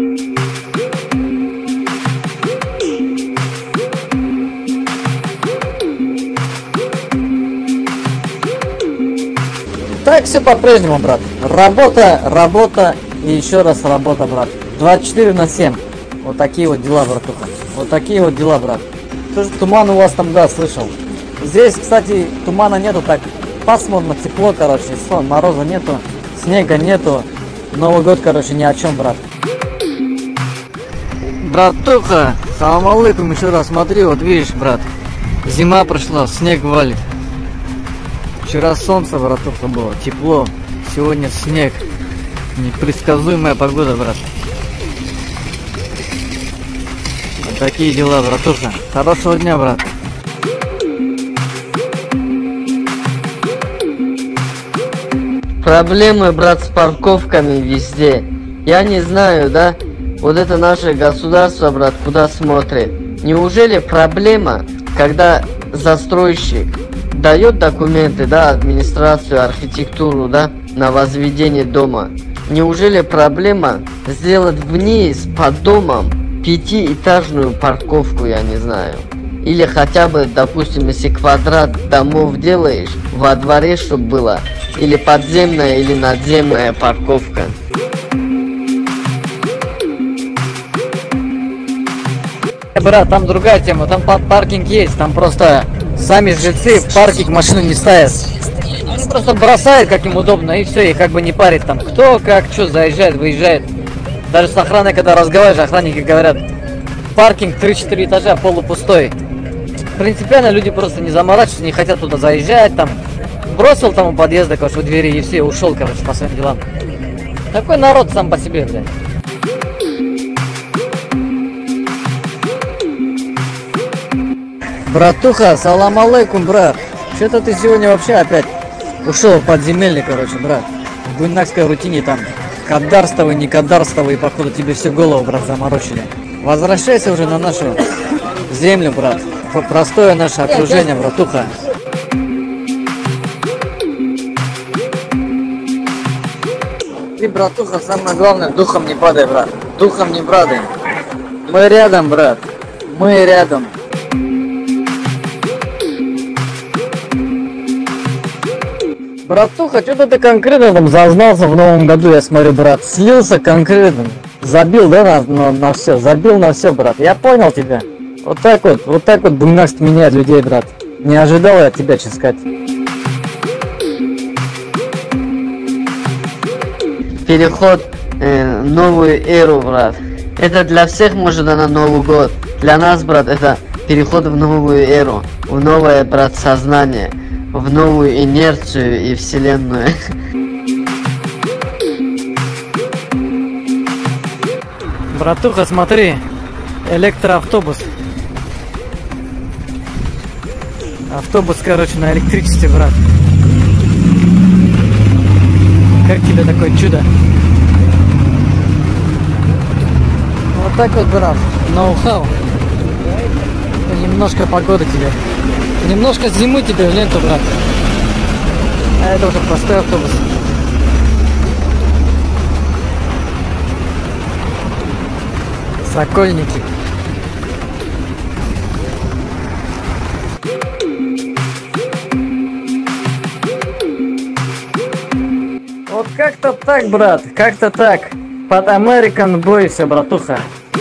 Так все по-прежнему, брат. Работа, работа и еще раз работа, брат. 24/7. Вот такие вот дела, братуха. Вот такие вот дела, брат. Тоже туман у вас там, да, слышал. Здесь, кстати, тумана нету, так пасмурно, тепло, короче. Мороза нету, снега нету. Новый год, короче, ни о чем, брат. Братуха, салам алейкум еще раз, смотри, вот видишь, брат. Зима прошла, снег валит. Вчера солнце, братуха, было, тепло. Сегодня снег. Непредсказуемая погода, брат. Вот такие дела, братуха. Хорошего дня, брат. Проблемы, брат, с парковками везде. Я не знаю, да? Вот это наше государство, брат, куда смотрит. Неужели проблема, когда застройщик дает документы, да, администрацию, архитектуру, да, на возведение дома? Неужели проблема сделать вниз под домом 5-этажную парковку, я не знаю? Или хотя бы, допустим, если квадрат домов делаешь, во дворе, чтобы было или подземная, или надземная парковка. Брат, там другая тема, там паркинг есть, там просто сами жильцы в паркинг машину не ставят. Они просто бросают, как им удобно, и все, и как бы не парит там, кто, как, что, заезжает, выезжает. Даже с охраной, когда разговариваешь, охранники говорят, паркинг 3-4 этажа полупустой. Принципиально люди просто не заморачиваются, не хотят туда заезжать, там, бросил там у подъезда, короче, у двери, и все, ушел, короче, по своим делам. Такой народ сам по себе, блядь. Братуха, салам алейкум, брат. Что-то ты сегодня вообще опять ушел в подземелье, короче, брат. В буйнакской рутине там кадарствовый, не кадарствовый, и походу тебе всю голову, брат, заморочили. Возвращайся уже на нашу землю, брат. Простое наше окружение, братуха. Ты, братуха, самое главное, духом не падай, брат. Духом не падай. Мы рядом, брат. Мы рядом. Братуха, что-то ты конкретно там зазнался в новом году, я смотрю, брат. Слился конкретно. Забил, да, на все. Забил на все, брат. Я понял тебя. Вот так вот Буйнакск меняет людей, брат. Не ожидал я от тебя, честно сказать. Переход в новую эру, брат. Это для всех, может, на Новый год. Для нас, брат, это переход в новую эру. В новое, брат, сознание. В новую инерцию и вселенную. Братуха, смотри. Электроавтобус. Автобус, короче, на электричестве, брат. Как тебе такое чудо? Вот так вот, брат. Ноу-хау. Немножко погоды тебе. Немножко зимы тебе в ленту, брат. А это уже простой автобус. Сокольники. Вот как-то так, брат, как-то так. Под American Boy все, братуха.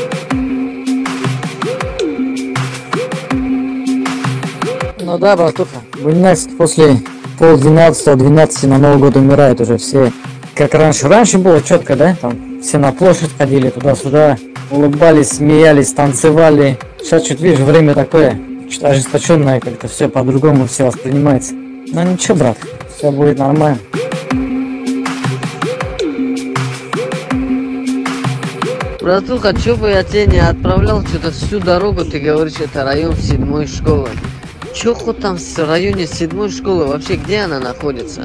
Ну да, братуха. Буйнакск после 11:30-12 на Новый год умирает уже все. Как раньше. Раньше было четко, да? Там все на площадь ходили туда-сюда. Улыбались, смеялись, танцевали. Сейчас что-то, видишь, время такое. Что-то ожесточенное, как-то все по-другому все воспринимается. Но ничего, брат, все будет нормально. Братуха, чё бы я тебя не отправлял, что-то всю дорогу ты говоришь, это район 7-й школы. Чё хоть там в районе 7-й школы, вообще где она находится?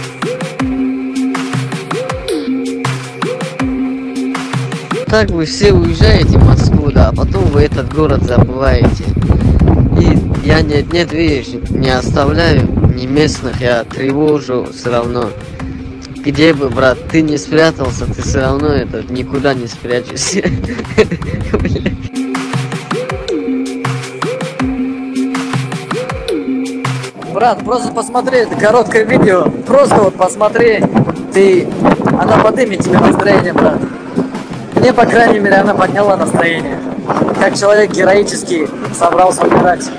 Так вы все уезжаете в Москву, да, а потом вы этот город забываете. И я нет, видишь, не оставляю ни местных, я тревожу все равно. Где бы, брат, ты не спрятался, ты все равно никуда не спрячешься. Брат, просто посмотри, это короткое видео. Просто вот посмотри, она поднимет тебе настроение, брат. Мне, по крайней мере, она подняла настроение. Как человек героически собрался умирать.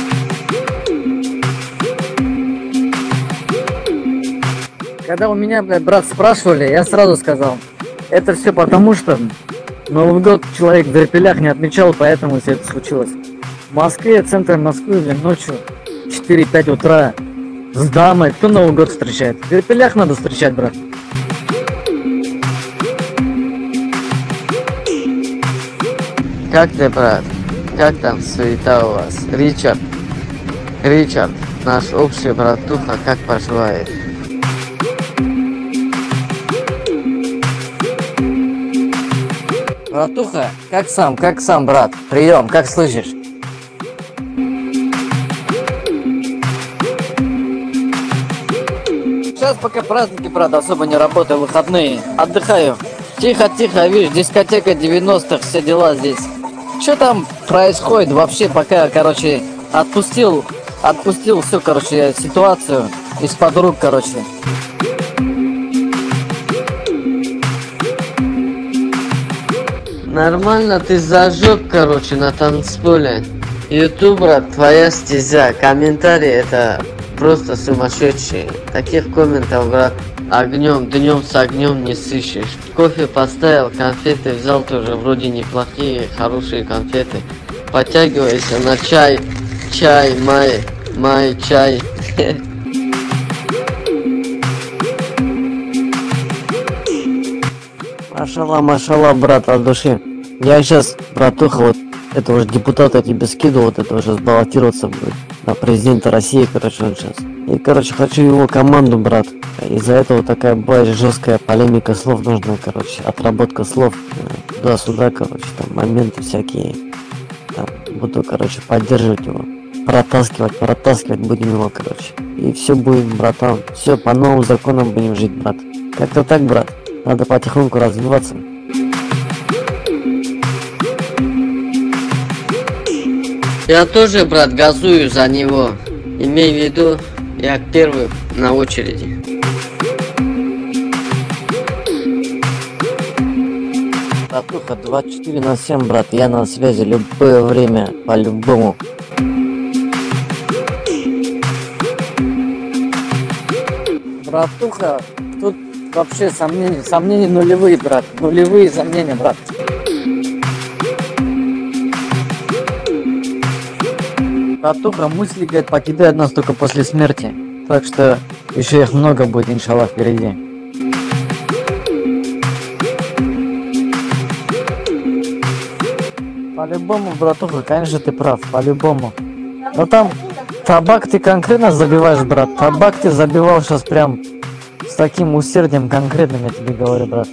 Когда у меня, брат, спрашивали, я сразу сказал, это все потому, что Новый год человек в Верпелях не отмечал, поэтому все это случилось. В Москве, центр Москвы, ночью 4-5 утра с дамой. Кто Новый год встречает? В Верпелях надо встречать, брат. Как ты, брат? Как там суета у вас? Ричард, наш общий братуха, как поживает? Братуха, как сам, брат? Прием, как слышишь? Сейчас пока праздники, брат, особо не работаю, выходные, отдыхаю. Тихо, видишь, дискотека 90-х, все дела здесь. Что там происходит вообще, пока, короче, отпустил всю, короче, ситуацию из-под рук, короче. Нормально ты зажег, короче, на танцполе. YouTube, брат, твоя стезя. Комментарии это просто сумасшедшие. Таких комментов, брат, днем с огнем не сыщешь. Кофе поставил, конфеты взял тоже, вроде неплохие, хорошие конфеты. Подтягивайся на чай, чай. Машалла, брат, от души. Я сейчас, братуха, вот этого же депутата тебе скидывал, вот этого сейчас баллотироваться будет на президента России, короче, он сейчас. И, короче, хочу его команду, брат. Из-за этого такая бывает жесткая полемика слов нужна, короче, отработка слов туда-сюда, короче, там моменты всякие. Там, буду, короче, поддерживать его, протаскивать будем его, короче. И все будет, братан. Все, по новым законам будем жить, брат. Как-то так, брат. Надо потихоньку развиваться. Я тоже, брат, газую за него. Имей в виду, я первый на очереди. Братуха, 24/7, брат, я на связи любое время, по-любому. Братуха, тут вообще сомнения нулевые, брат, нулевые сомнения, брат. Братуха, мысли, говорит, покидают нас только после смерти, так что еще их много будет, иншаллах, впереди. По-любому, братуха, конечно, ты прав, по-любому. Но там табак ты конкретно забиваешь, брат. Табак ты забивал сейчас прям с таким усердием конкретным, я тебе говорю, брат.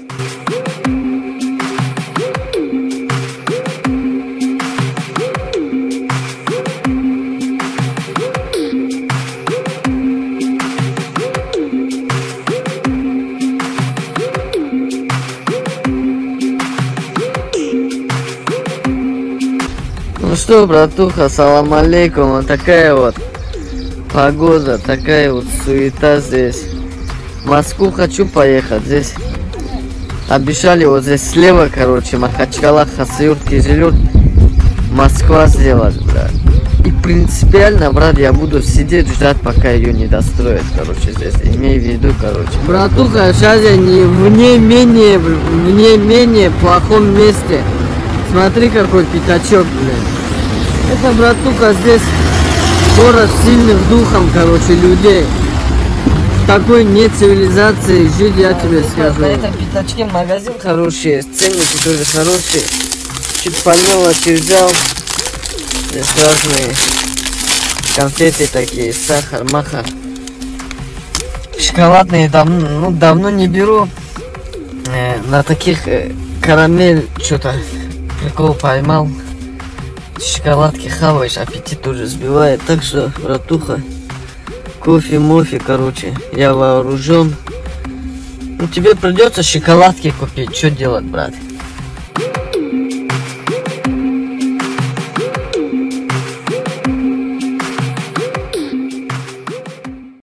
Ну что, братуха, салам алейкум, вот такая вот погода, такая вот суета здесь. В Москву хочу поехать, здесь обещали вот здесь слева, короче, Махачкала, Хасавюрт, Кизилюрт, Москва сделать, брат. И принципиально, брат, я буду сидеть ждать, пока ее не достроят, короче, здесь, имей в виду, короче. Братуха, сейчас я не в не менее плохом месте. Смотри, какой пятачок, блин. Это, братуха, здесь город сильных духом, короче, людей. В такой не цивилизации жить, я тебе скажу. На этом пятачке магазин хороший, ценники тоже хорошие. Чуть по мелочи взял. Здесь разные конфеты такие, сахар, маха. Шоколадные давно не беру. На таких карамель что-то прикол поймал. Шоколадки хаваешь, аппетит уже сбивает. Так что, братуха, кофе, короче, я вооружен. Ну тебе придется шоколадки купить, что делать, брат?